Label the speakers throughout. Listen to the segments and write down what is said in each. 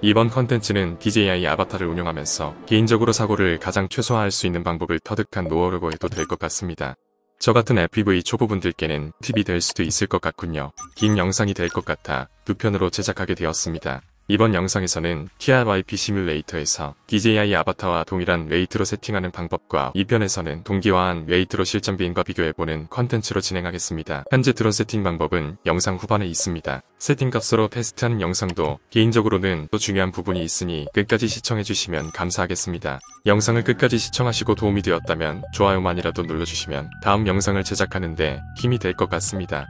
Speaker 1: 이번 컨텐츠는 DJI 아바타를 운용하면서 개인적으로 사고를 가장 최소화할 수 있는 방법을 터득한 노하우라고 해도 될 것 같습니다. 저 같은 FPV 초보분들께는 팁이 될 수도 있을 것 같군요. 긴 영상이 될 것 같아 두 편으로 제작하게 되었습니다. 이번 영상에서는 TRYP 시뮬레이터에서 DJI 아바타와 동일한 웨이트로 세팅하는 방법과 2편에서는 동기화한 웨이트로 실전 비행과 비교해보는 컨텐츠로 진행하겠습니다. 현재 드론 세팅 방법은 영상 후반에 있습니다. 세팅 값으로 테스트하는 영상도 개인적으로는 또 중요한 부분이 있으니 끝까지 시청해주시면 감사하겠습니다. 영상을 끝까지 시청하시고 도움이 되었다면 좋아요만이라도 눌러주시면 다음 영상을 제작하는데 힘이 될 것 같습니다.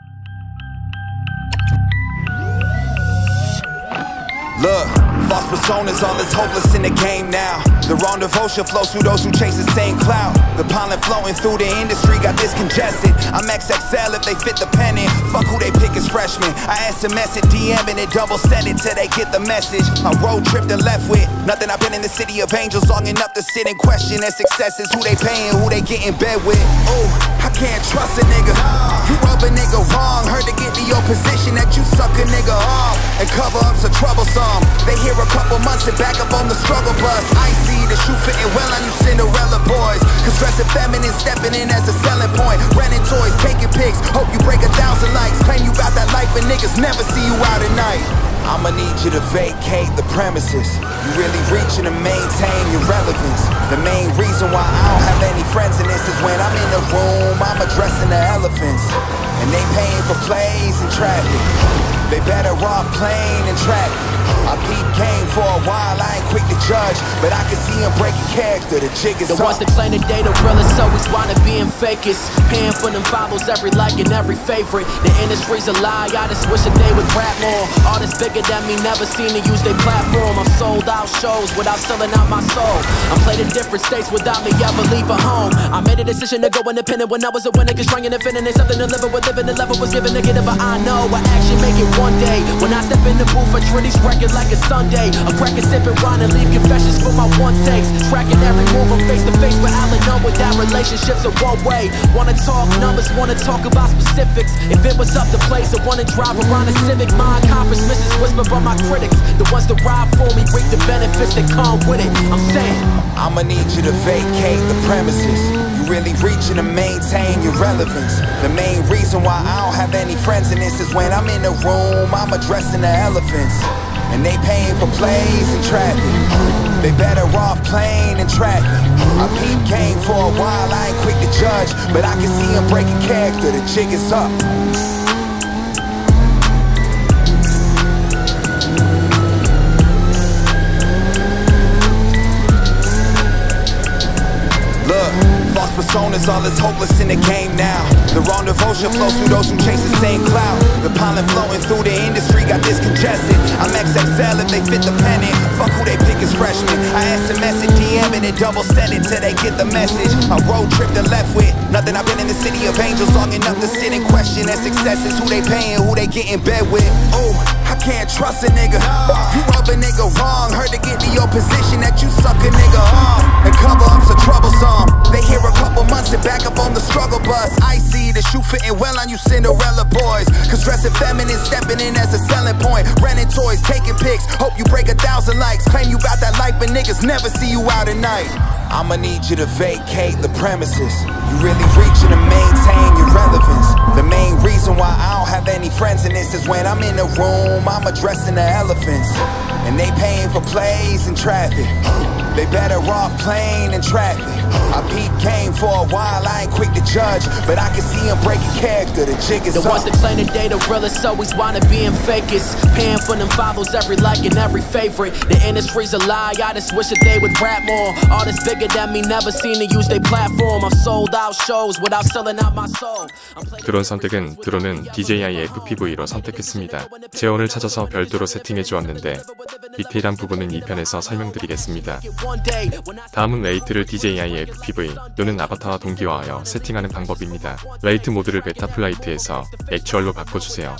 Speaker 2: Look, false personas, all is hopeless in the game now. The wrong devotion flows through those who chase the same cloud. The pollen flowing through the industry got this congested. I'm XXL if they fit the pennant. Fuck who they pick as freshmen. I SMS it, DM it, and double send it till they get the message. I road tripped and left with nothing. I've been in the city of angels long enough to sit and question their successes. Who they paying, who they get in bed with. Oh, I can't trust a nigga. You rub a nigga wrong. Heard to get to your position that you suck a nigga off and cover up so troublesome. They hear a couple months and back up on the struggle bus. I see the shoe fitting well on you Cinderella boys. Cause dressing feminine, stepping in as a selling point. Renting toys, taking pics, hope you break 1,000 likes. Claim you got that life but niggas never see you out at night. I'ma need you to vacate the premises. You really reaching to maintain your relevance. The main reason why I don't have any friends in this is when I'm in the room, I'm addressing the elephants. And they paying for plays and traffic. They better off playing and traffic. I peep game for a while, I ain't quick to judge, but I can see them breaking character, the jig is
Speaker 3: the ones that claim that they the realest always wanna be in fakest. Paying for them follows, every like and every favorite. The industry's a lie, I just wish that they would rap more. Artists bigger than me, never seen to use their platform. I've sold out shows without selling out my soul. I played in different states without me ever leaving home. I made a decision to go independent when I was a winner, cause trying to fit in something to live with, living the level was given to get it, but I know I actually make it one day. When I step in the booth, I treat these records like a Sunday. I'm cracking, sipping, wine and leave confessions for my one takes. Tracking every move, I'm face to face with Alan Know without relationships a one way. Wanna talk numbers, wanna talk about specifics. If it was up to place, I wanna drive around a Civic. My accomplishments is whispered by my critics. The ones that ride for me reap the benefits that come with it. I'm saying
Speaker 2: I'ma need you to vacate the premises. You really reaching to maintain your relevance. The main reason why I don't have any friends in this is when I'm in the room, I'm addressing the elephants. And they paying for plays and traffic. They better off playing in traffic. I peep game for a while, I ain't quick to judge, but I can see them breaking character, the jig is up. False personas, all is hopeless in the game now. The wrong devotion flows through those who chase the same cloud. The pollen flowing through the industry got this congested. I'm XXL if they fit the pennant. Fuck who they pick as freshmen. I SMS it, DM it, and double send it till they get the message. I road tripped and left with nothing. I've been in the city of angels long enough to sit and question their successes. Who they paying, who they get in bed with. Oh, I can't trust a nigga. You rub a nigga wrong. Heard to get to your position that you suck a nigga off and cover up so troublesome. They hear a couple months and back up on the struggle bus. I see the shoe fitting well on you Cinderella boys. Cause dressing feminine, stepping in as a selling point. Renting toys, taking pics, hope you break 1,000 likes. Claim you got that life but niggas never see you out at night. I'ma need you to vacate the premises. You really reaching to maintain your relevance. The main reason why I don't have any friends in this is when I'm in the room, I'm addressing the elephants. And they paying for plays and traffic. They better off playing in traffic. I peep game for a while, I ain't quick to judge, but I can see them breaking character, the jig is up.
Speaker 3: The ones that claim that they the realest always wanna be in fakest. Paying for them follows, every like and every favorite. The industry's a lie, I just wish that they would rap more. Artists bigger than me, never seen to use their platform. I've sold out shows without selling out my soul.
Speaker 1: 드론 선택은 드론은 DJI FPV로 선택했습니다. 제어를 찾아서 별도로 세팅해 주었는데 디테일한 부분은 2편에서 설명드리겠습니다. 다음은 웨이트를 DJI FPV 또는 아바타와 동기화하여 세팅하는 방법입니다. 웨이트 모드를 베타 플라이트에서 액추얼로 바꿔주세요.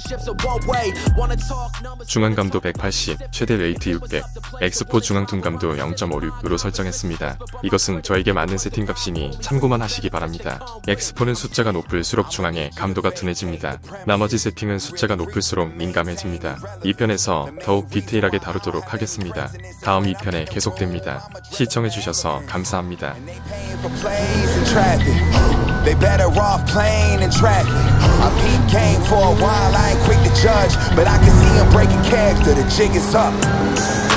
Speaker 1: 중앙감도 180, 최대 웨이트 600, 엑스포 중앙 둔감도 0.56으로 설정했습니다. 이것은 저에게 맞는 세팅값이니 참고만 하시기 바랍니다. 엑스포는 숫자가 높을수록 중앙에 감도가 둔해집니다. 나머지 세팅은 숫자가 높을수록 민감해집니다. 2편에서 더욱 디테일하게 다루도록 하겠습니다. 다음 2편에 계속됩니다. 시청해주셔서 감사합니다.
Speaker 2: for plays and traffic. They better off playing in traffic. I peep game for a while, I ain't quick to judge, but I can see them breaking character, the jig is up.